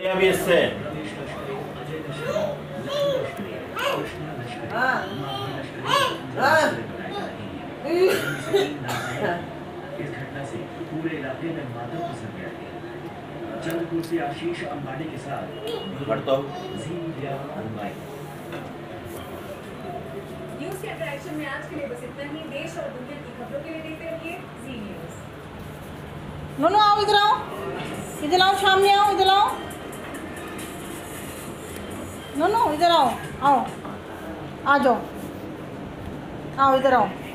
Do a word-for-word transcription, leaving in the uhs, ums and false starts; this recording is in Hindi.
अभी इससे इस घटना से पूरे इलाके में मातम पसर गया है। जबलपुर से आशीष अंबानी के साथ न्यूज़ के अट्रैक्शन में आज के लिए बस इतना ही। देश और दुनिया की खबरों के लिए देखते रहिए जी न्यूज़। नोनो आओ, इधर आओ, इधर आओ, सामने आओ, इधर आओ। नोनो इधर आओ, आओ, आ जाओ, आओ इधर आओ।